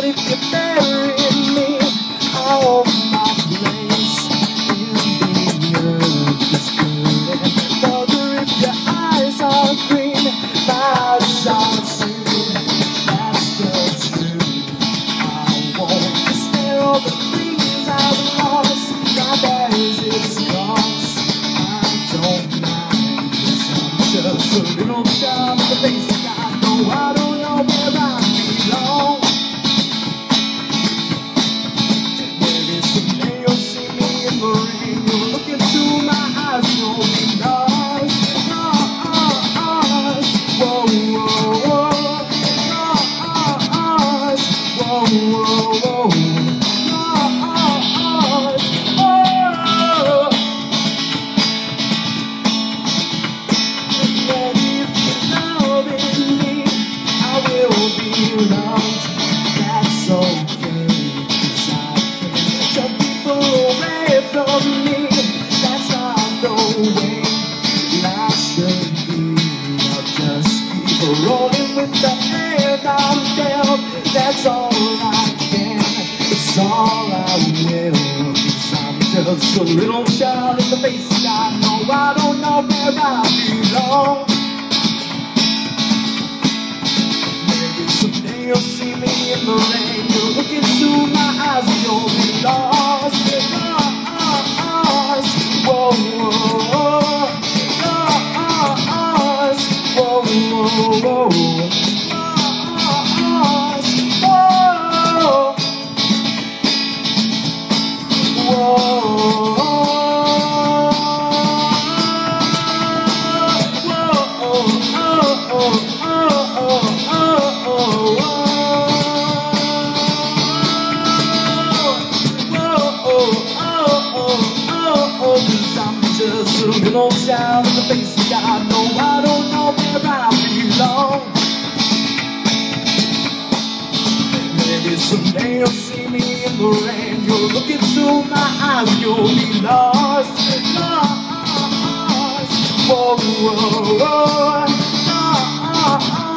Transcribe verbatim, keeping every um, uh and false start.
if you bury me, I hope my place in the earth is good. And brother, if your eyes are green, my eyes are too. That's the truth. I won't stare all the things I've lost. Now there's its cost. I don't mind, 'cause I'm just a little child with a face that I know I don't know where I belong. Maybe someday you'll see me in the rain. You'll look into my eyes, you'll be lost. Lost. Whoa, whoa, whoa. Lost. Whoa, whoa, whoa. That's okay, 'cause I can shove people away from me. That's not the way life should be. I'll just keep rolling with the hand I'm dealt. That's all I can, it's all I will. 'Cause I'm just a little child in the face. I know I don't know where I belong. Someday you'll see me in the rain. You'll look into my eyes and you'll be lost. Lost. Whoa, whoa, whoa. Lost. Whoa, whoa, whoa. Lost. Whoa. Whoa. Cause I'm just a little child in the face of God. No, I don't know where I belong. Maybe someday you'll see me in the rain. You'll look into my eyes, you'll be lost. Lost. Whoa, whoa, whoa. Lost.